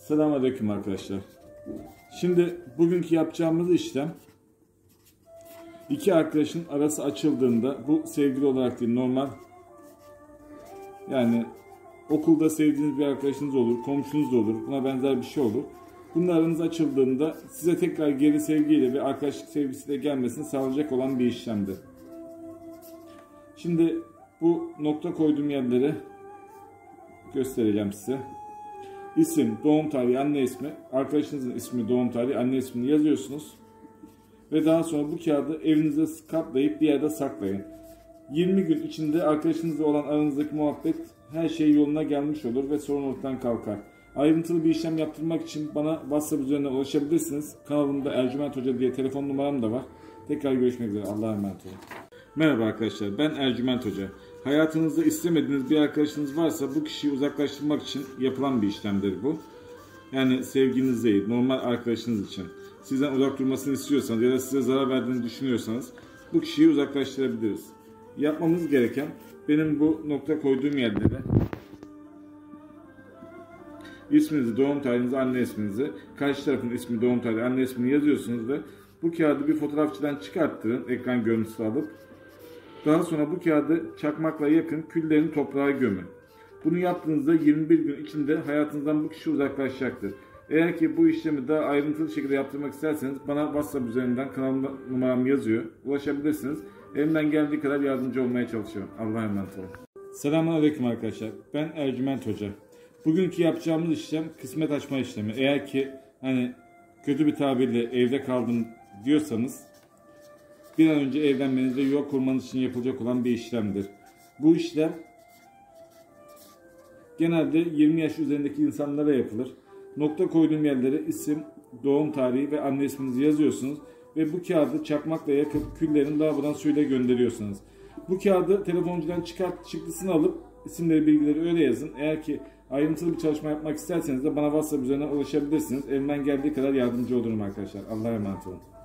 Selamünaleyküm arkadaşlar. Şimdi bugünkü yapacağımız işlem iki arkadaşın arası açıldığında, bu sevgili olarak değil, normal, yani okulda sevdiğiniz bir arkadaşınız olur, komşunuz da olur, buna benzer bir şey olur. Bunun aranız açıldığında size tekrar geri sevgiyle ve arkadaşlık sevgisiyle gelmesini sağlayacak olan bir işlemdir. Şimdi bu nokta koyduğum yerleri göstereceğim size. İsim, doğum tarihi, anne ismi, arkadaşınızın ismi, doğum tarihi, anne ismini yazıyorsunuz. Ve daha sonra bu kağıdı evinize katlayıp bir yerde saklayın. 20 gün içinde arkadaşınızla olan aranızdaki muhabbet, her şey yoluna gelmiş olur ve sorun ortadan kalkar. Ayrıntılı bir işlem yaptırmak için bana WhatsApp üzerinden ulaşabilirsiniz. Kanalımda Ercüment Hoca diye telefon numaram da var. Tekrar görüşmek üzere. Allah'a emanet olun. Merhaba arkadaşlar, ben Ercüment Hoca. Hayatınızda istemediğiniz bir arkadaşınız varsa bu kişiyi uzaklaştırmak için yapılan bir işlemdir bu. Yani sevginiz değil, normal arkadaşınız için. Sizden uzak durmasını istiyorsanız ya da size zarar verdiğini düşünüyorsanız bu kişiyi uzaklaştırabiliriz. Yapmamız gereken, benim bu nokta koyduğum yerlere isminizi, doğum tarihinizi, anne isminizi, karşı tarafın ismi, doğum tarihi, anne ismini yazıyorsunuz ve bu kağıdı bir fotoğrafçıdan çıkarttırın, ekran görüntüsü alıp. Daha sonra bu kağıdı çakmakla yakın, küllerini toprağa gömün. Bunu yaptığınızda 21 gün içinde hayatınızdan bu kişi uzaklaşacaktır. Eğer ki bu işlemi daha ayrıntılı şekilde yaptırmak isterseniz bana WhatsApp üzerinden kanalımda numaram yazıyor. Ulaşabilirsiniz. Elimden geldiği kadar yardımcı olmaya çalışıyorum. Allah'a emanet olun. Selamünaleyküm arkadaşlar. Ben Ercüment Hoca. Bugünkü yapacağımız işlem kısmet açma işlemi. Eğer ki kötü bir tabirle evde kaldım diyorsanız bir an önce evlenmeniz ve yuva kurmanız için yapılacak olan bir işlemdir. Bu işlem genelde 20 yaş üzerindeki insanlara yapılır. Nokta koyduğum yerlere isim, doğum tarihi ve anne isminizi yazıyorsunuz ve bu kağıdı çakmakla yakıp küllerini lavabodan suyla gönderiyorsunuz. Bu kağıdı telefoncudan çıktısını alıp isimleri, bilgileri öyle yazın. Eğer ki ayrıntılı bir çalışma yapmak isterseniz de bana WhatsApp üzerinden ulaşabilirsiniz. Elimden geldiği kadar yardımcı olurum arkadaşlar. Allah'a emanet olun.